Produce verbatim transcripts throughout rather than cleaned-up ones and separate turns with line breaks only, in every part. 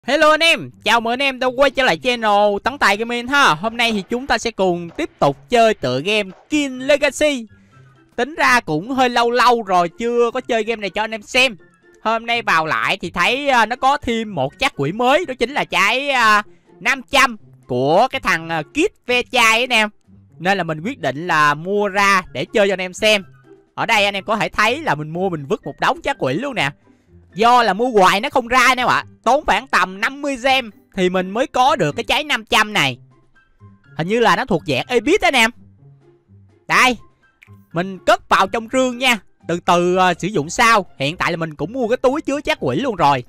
Hello anh em, chào mừng anh em đã quay trở lại channel Tấn Tài Gaming ha. Hôm nay thì chúng ta sẽ cùng tiếp tục chơi tựa game King Legacy. Tính ra cũng hơi lâu lâu rồi chưa có chơi game này cho anh em xem. Hôm nay vào lại thì thấy uh, nó có thêm một chác quỷ mới. Đó chính là trái uh, năm trăm của cái thằng uh, Kid ve chai ấy anh em. Nên là mình quyết định là mua ra để chơi cho anh em xem. Ở đây anh em có thể thấy là mình mua mình vứt một đống chác quỷ luôn nè. Do là mua hoài nó không ra anh em ạ. Tốn khoảng tầm năm mươi gem thì mình mới có được cái trái năm trăm này. Hình như là nó thuộc dạng Ebit anh em. Đây, mình cất vào trong rương nha. Từ từ uh, sử dụng sau. Hiện tại là mình cũng mua cái túi chứa chác quỷ luôn rồi.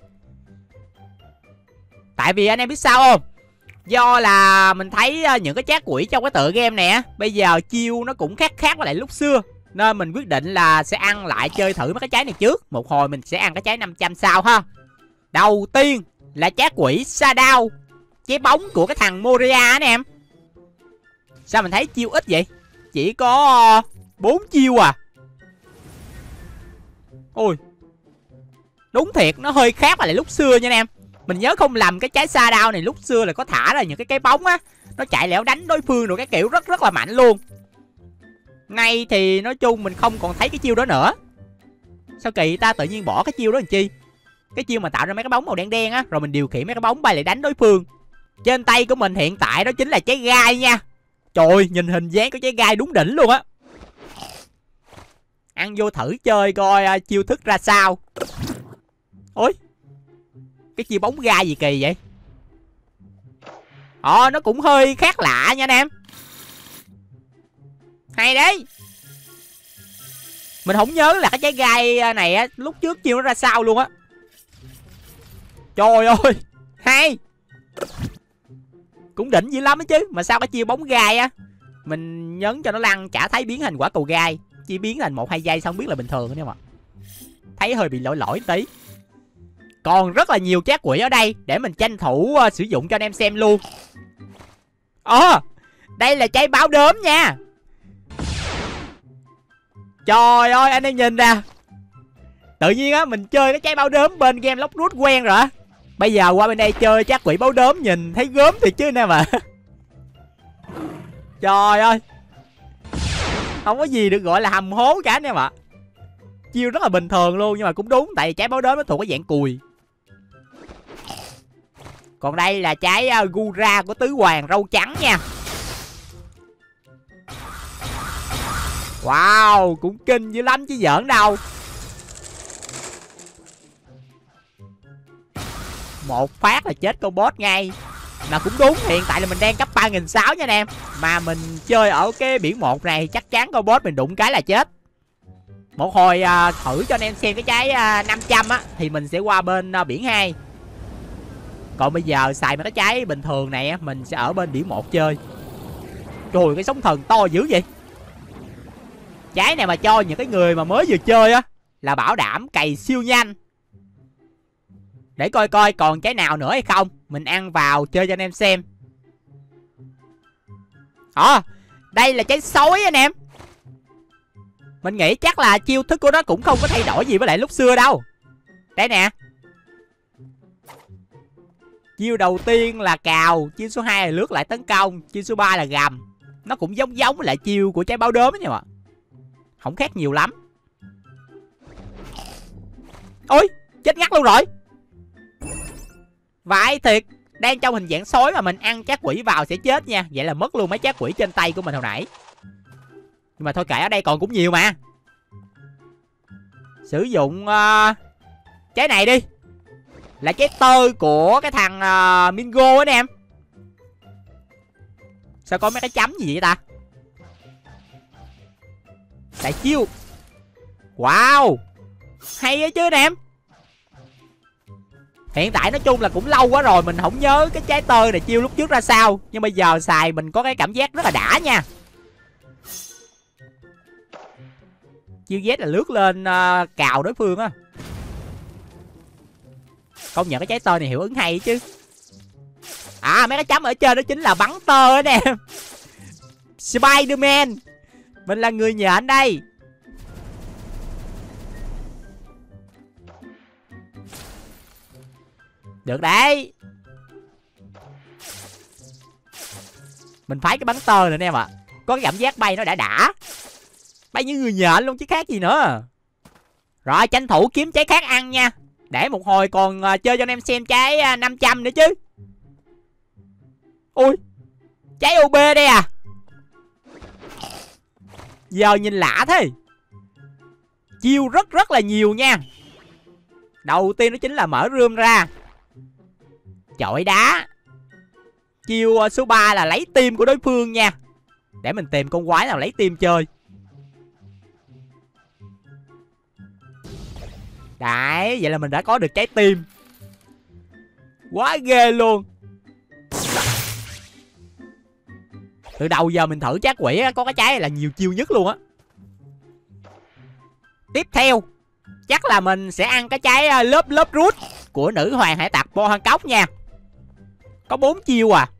Tại vì anh em biết sao không? Do là mình thấy uh, những cái chác quỷ trong cái tựa game này á, bây giờ chiêu nó cũng khác khác với lại lúc xưa. Nên mình quyết định là sẽ ăn lại chơi thử mấy cái trái này trước. Một hồi mình sẽ ăn cái trái năm trăm sau ha. Đầu tiên là chác quỷ Shadow, trái bóng của cái thằng Moria anh em. Sao mình thấy chiêu ít vậy? Chỉ có bốn chiêu à. Ôi, đúng thiệt nó hơi khác với lại lúc xưa nha anh em. Mình nhớ không lầm cái trái Shadow này lúc xưa là có thả ra những cái cái bóng á, nó chạy lẻo đánh đối phương rồi cái kiểu rất rất là mạnh luôn. Nay thì nói chung mình không còn thấy cái chiêu đó nữa. Sao kỳ ta tự nhiên bỏ cái chiêu đó làm chi? Cái chiêu mà tạo ra mấy cái bóng màu đen đen á, rồi mình điều khiển mấy cái bóng bay lại đánh đối phương. Trên tay của mình hiện tại đó chính là trái gai nha. Trời ơi, nhìn hình dáng của trái gai đúng đỉnh luôn á. Ăn vô thử chơi coi uh, chiêu thức ra sao. Ôi, cái chiêu bóng gai gì kỳ vậy? Ờ, nó cũng hơi khác lạ nha anh em. Hay đấy. Mình không nhớ là cái trái gai này á, lúc trước chiêu nó ra sao luôn á. Trời ơi, hay. Cũng đỉnh dữ lắm á chứ. Mà sao cái chiêu bóng gai á, mình nhấn cho nó lăn chả thấy biến thành quả cầu gai. Chỉ biến thành một hai giây xong biết là bình thường nữa mà. Thấy hơi bị lỗi lỗi tí. Còn rất là nhiều chác quỷ ở đây để mình tranh thủ uh, sử dụng cho anh em xem luôn. Ờ, đây là trái báo đốm nha. Trời ơi anh em nhìn nè. Tự nhiên á mình chơi cái trái báo đốm bên game Lóc Rút quen rồi á. Bây giờ qua bên đây chơi chác quỷ báo đốm nhìn thấy gớm thiệt chứ anh em ạ. Trời ơi, không có gì được gọi là hầm hố cả anh em ạ. Chiêu rất là bình thường luôn. Nhưng mà cũng đúng, tại vì trái báo đốm nó thuộc cái dạng cùi. Còn đây là trái uh, Gura của tứ hoàng râu trắng nha. Wow, cũng kinh dữ lắm chứ giỡn đâu. Một phát là chết con boss ngay. Mà cũng đúng, hiện tại là mình đang cấp ba nghìn sáu trăm nha anh em. Mà mình chơi ở cái biển một này chắc chắn con boss mình đụng cái là chết. Một hồi uh, thử cho anh em xem cái trái uh, năm trăm á, thì mình sẽ qua bên uh, biển hai. Còn bây giờ xài mấy cái trái bình thường này á, mình sẽ ở bên biển một chơi. Trời, cái sóng thần to dữ vậy. Trái này mà cho những cái người mà mới vừa chơi á là bảo đảm cày siêu nhanh. Để coi coi còn trái nào nữa hay không, mình ăn vào chơi cho anh em xem. Ờ, à, đây là trái sói anh em. Mình nghĩ chắc là chiêu thức của nó cũng không có thay đổi gì với lại lúc xưa đâu. Đây nè. Chiêu đầu tiên là cào, chiêu số hai là lướt lại tấn công, chiêu số ba là gầm. Nó cũng giống giống lại chiêu của trái báo đốm nha mà. Không khác nhiều lắm. Ôi, chết ngắt luôn rồi. Vãi thiệt. Đang trong hình dạng sói mà mình ăn chác quỷ vào sẽ chết nha. Vậy là mất luôn mấy chác quỷ trên tay của mình hồi nãy. Nhưng mà thôi kệ, ở đây còn cũng nhiều mà. Sử dụng uh, trái này đi. Là trái tơ của cái thằng uh, Mingo anh em. Sao có mấy cái chấm gì vậy ta? Đại chiêu. Wow, hay á chứ anh em. Hiện tại nói chung là cũng lâu quá rồi mình không nhớ cái trái tơ này chiêu lúc trước ra sao. Nhưng bây giờ xài mình có cái cảm giác rất là đã nha. Chiêu Z là lướt lên uh, cào đối phương á. Công nhận cái trái tơ này hiệu ứng hay chứ. À, mấy cái chấm ở trên đó chính là bắn tơ anh em. Spiderman. Mình là người nhện đây. Được đấy. Mình phái cái bắn tơ này anh em ạ. Có cái cảm giác bay nó đã đã. Bay như người nhện luôn chứ khác gì nữa. Rồi tranh thủ kiếm trái khác ăn nha. Để một hồi còn uh, chơi cho anh em xem trái uh, năm trăm nữa chứ. Ui, trái u bê đây à. Giờ nhìn lạ thế. Chiêu rất rất là nhiều nha. Đầu tiên đó chính là mở room ra, chọi đá. Chiêu uh, số ba là lấy tim của đối phương nha. Để mình tìm con quái nào lấy tim chơi. Đấy, vậy là mình đã có được trái tim. Quá ghê luôn. Từ đầu giờ mình thử chát quỷ á, có cái trái này là nhiều chiêu nhất luôn á. Tiếp theo chắc là mình sẽ ăn cái trái lớp lớp rút của nữ hoàng hải tặc Bo Hancock nha. Có bốn chiêu à.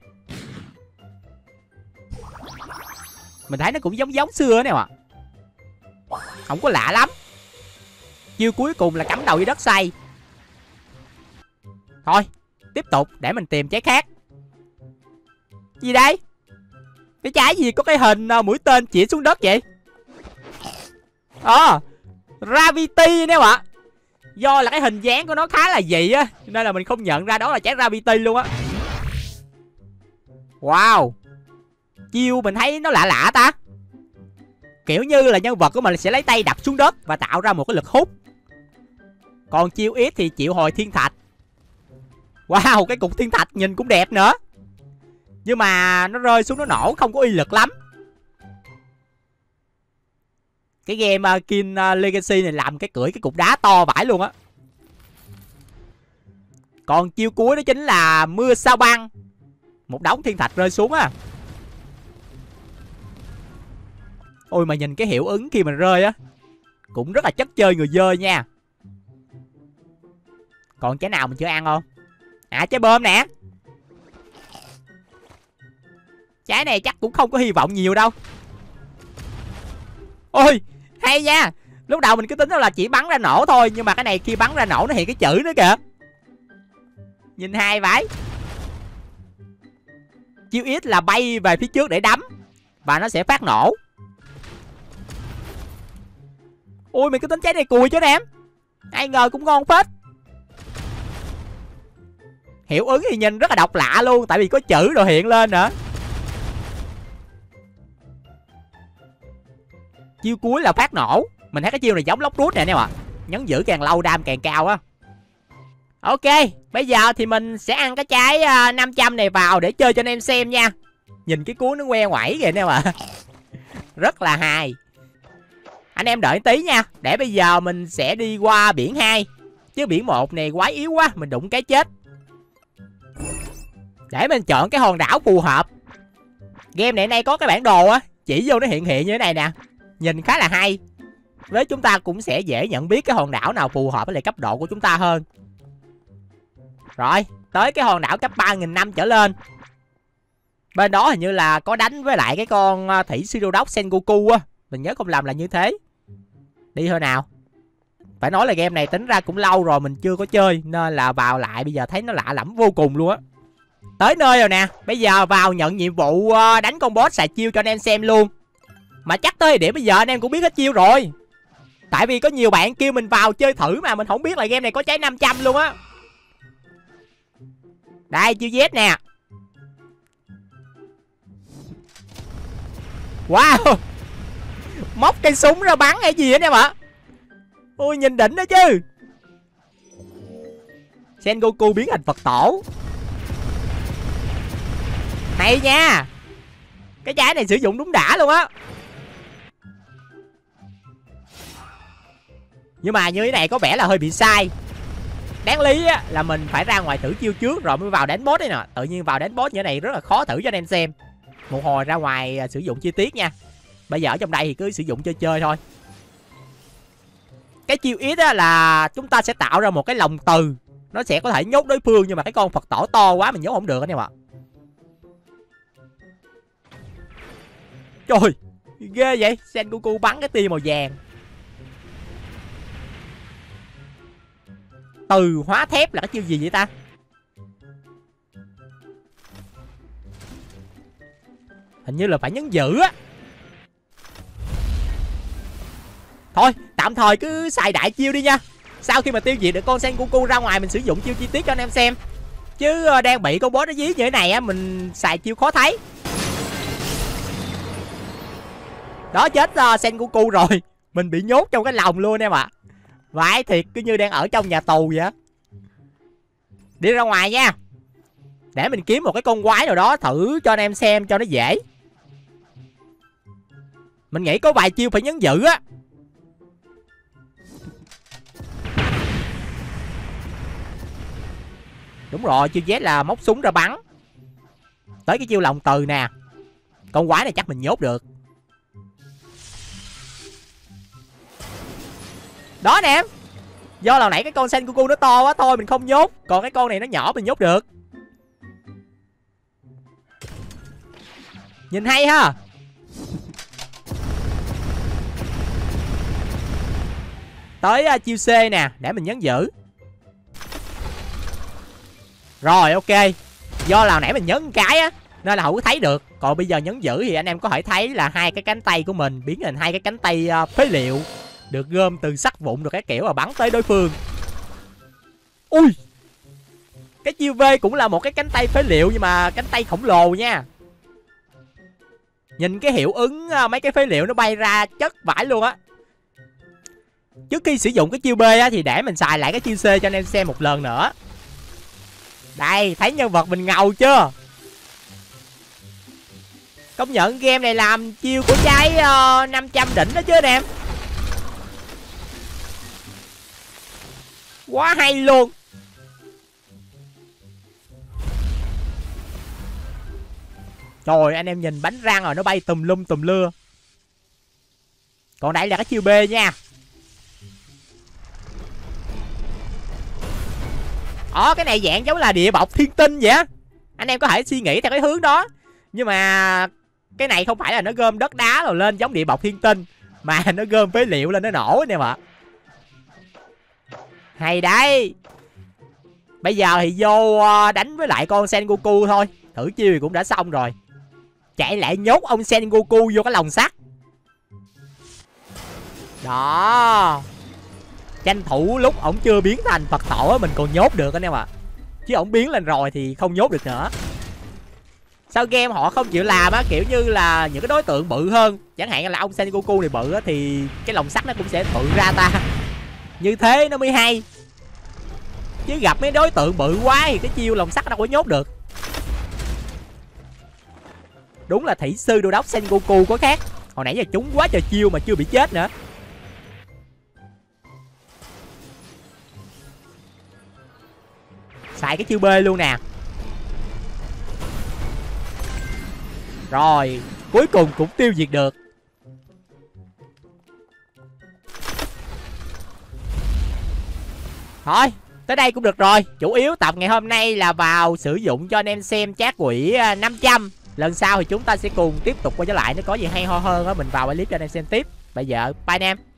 Mình thấy nó cũng giống giống xưa nè ạ. Không có lạ lắm. Chiêu cuối cùng là cắm đầu dưới đất xây. Thôi tiếp tục để mình tìm trái khác. Gì đây? Cái trái gì có cái hình uh, mũi tên chỉ xuống đất vậy? Ờ à, Gravity nè ạ. Do là cái hình dáng của nó khá là dị á, nên là mình không nhận ra đó là trái Gravity luôn á. Wow, chiêu mình thấy nó lạ lạ ta. Kiểu như là nhân vật của mình sẽ lấy tay đập xuống đất và tạo ra một cái lực hút. Còn chiêu ít thì triệu hồi thiên thạch. Wow, cái cục thiên thạch nhìn cũng đẹp nữa. Nhưng mà nó rơi xuống nó nổ không có uy lực lắm. Cái game uh, Kin uh, Legacy này làm cái cưỡi cái cục đá to vãi luôn á. Còn chiêu cuối đó chính là mưa sao băng. Một đống thiên thạch rơi xuống á. Ôi mà nhìn cái hiệu ứng khi mình rơi á cũng rất là chất chơi người dơi nha. Còn trái nào mình chưa ăn không? À, trái bơm nè. Trái này chắc cũng không có hy vọng nhiều đâu. Ôi hay nha. Lúc đầu mình cứ tính là chỉ bắn ra nổ thôi, nhưng mà cái này khi bắn ra nổ nó hiện cái chữ nữa kìa. Nhìn hay vãi. Chiêu ít là bay về phía trước để đấm và nó sẽ phát nổ. Ui mình cứ tính trái này cùi chứ em. Ai ngờ cũng ngon phết. Hiệu ứng thì nhìn rất là độc lạ luôn, tại vì có chữ rồi hiện lên nữa. Chiêu cuối là phát nổ. Mình thấy cái chiêu này giống lốc rút nè anh em ạ. Nhấn giữ càng lâu đam càng cao á. Ok, bây giờ thì mình sẽ ăn cái trái uh, năm trăm này vào để chơi cho anh em xem nha. Nhìn cái cuốn nó que ngoảy kìa anh em ạ. Rất là hài. Anh em đợi tí nha. Để bây giờ mình sẽ đi qua biển hai. Chứ biển một này quái yếu quá, mình đụng cái chết. Để mình chọn cái hòn đảo phù hợp. Game này nay có cái bản đồ á, chỉ vô nó hiện hiện như thế này nè. Nhìn khá là hay. Với chúng ta cũng sẽ dễ nhận biết cái hòn đảo nào phù hợp với lại cấp độ của chúng ta hơn. Rồi, tới cái hòn đảo cấp ba nghìn năm trở lên. Bên đó hình như là có đánh với lại cái con thủy Shirodok Sengoku á. Mình nhớ không làm là như thế. Đi thôi nào. Phải nói là game này tính ra cũng lâu rồi mình chưa có chơi, nên là vào lại bây giờ thấy nó lạ lẫm vô cùng luôn á. Tới nơi rồi nè. Bây giờ vào nhận nhiệm vụ đánh con boss xài chiêu cho anh em xem luôn. Mà chắc tới điểm bây giờ anh em cũng biết hết chiêu rồi. Tại vì có nhiều bạn kêu mình vào chơi thử mà mình không biết là game này có trái năm trăm luôn á. Đây chiêu Z nè. Wow. Móc cây súng ra bắn hay gì anh em ạ. Ôi nhìn đỉnh đó chứ. Sengoku biến thành Phật tổ. Hay nha. Cái trái này sử dụng đúng đã luôn á. Nhưng mà như thế này có vẻ là hơi bị sai. Đáng lý á, là mình phải ra ngoài thử chiêu trước rồi mới vào đánh boss đấy nè. Tự nhiên vào đánh boss như thế này rất là khó thử cho anh em xem. Một hồi ra ngoài à, sử dụng chi tiết nha. Bây giờ ở trong đây thì cứ sử dụng chơi chơi thôi. Cái chiêu ít á là chúng ta sẽ tạo ra một cái lồng từ. Nó sẽ có thể nhốt đối phương, nhưng mà cái con Phật tổ to quá mình nhốt không được anh em ạ. Trời, ghê vậy. Sengoku bắn cái tia màu vàng. Từ hóa thép là cái chiêu gì vậy ta? Hình như là phải nhấn giữ á. Thôi tạm thời cứ xài đại chiêu đi nha. Sau khi mà tiêu diệt được con Sengoku ra ngoài, mình sử dụng chiêu chi tiết cho anh em xem. Chứ đang bị con boss nó dí như thế này á, mình xài chiêu khó thấy. Đó, chết uh, Sengoku rồi. Mình bị nhốt trong cái lồng luôn em ạ. À. Vãi thiệt, cứ như đang ở trong nhà tù vậy á. Đi ra ngoài nha. Để mình kiếm một cái con quái nào đó thử cho anh em xem cho nó dễ. Mình nghĩ có vài chiêu phải nhấn giữ á. Đúng rồi, chiêu Z là móc súng ra bắn. Tới cái chiêu lòng từ nè. Con quái này chắc mình nhốt được. Đó nè em. Do là nãy cái con Sengoku nó to quá thôi mình không nhốt. Còn cái con này nó nhỏ mình nhốt được. Nhìn hay ha. Tới uh, chiêu C nè. Để mình nhấn giữ. Rồi ok. Do là nãy mình nhấn cái á nên là không có thấy được. Còn bây giờ nhấn giữ thì anh em có thể thấy là hai cái cánh tay của mình biến thành hai cái cánh tay uh, phế liệu. Được gom từ sắt vụn được cái kiểu mà bắn tới đối phương. Ui. Cái chiêu V cũng là một cái cánh tay phế liệu nhưng mà cánh tay khổng lồ nha. Nhìn cái hiệu ứng uh, mấy cái phế liệu nó bay ra chất vãi luôn á. Trước khi sử dụng cái chiêu B á thì để mình xài lại cái chiêu C cho anh em xem một lần nữa. Đây, thấy nhân vật mình ngầu chưa? Công nhận game này làm chiêu của trái uh, năm trăm đỉnh đó chứ anh em. Quá hay luôn. Trời, anh em nhìn bánh răng rồi nó bay tùm lum tùm lưa. Còn đây là cái chiêu B nha. Ờ, cái này dạng giống là địa bọc thiên tinh vậy á. Anh em có thể suy nghĩ theo cái hướng đó. Nhưng mà cái này không phải là nó gom đất đá rồi lên giống địa bọc thiên tinh, mà nó gom phế liệu lên nó nổ anh em ạ. Hay đấy. Bây giờ thì vô đánh với lại con Sengoku thôi. Thử chiêu thì cũng đã xong rồi. Chạy lại nhốt ông Sengoku vô cái lồng sắt. Đó. Tranh thủ lúc ổng chưa biến thành Phật tổ mình còn nhốt được anh em ạ. Chứ ổng biến lên rồi thì không nhốt được nữa. Sao game họ không chịu làm á, kiểu như là những cái đối tượng bự hơn, chẳng hạn như là ông Sengoku này bự á, thì cái lồng sắt nó cũng sẽ tự ra ta. Như thế nó mới hay. Chứ gặp mấy đối tượng bự quá thì cái chiêu lồng sắt nó đâu có nhốt được. Đúng là thủy sư đô đốc Sengoku có khác. Hồi nãy giờ trúng quá trời chiêu mà chưa bị chết nữa. Xài cái chiêu B luôn nè. Rồi, cuối cùng cũng tiêu diệt được. Thôi, tới đây cũng được rồi. Chủ yếu tập ngày hôm nay là vào sử dụng cho anh em xem chát quỷ năm trăm. Lần sau thì chúng ta sẽ cùng tiếp tục quay trở lại. Nếu có gì hay ho hơn á, mình vào clip cho anh em xem tiếp. Bây giờ, bye anh em.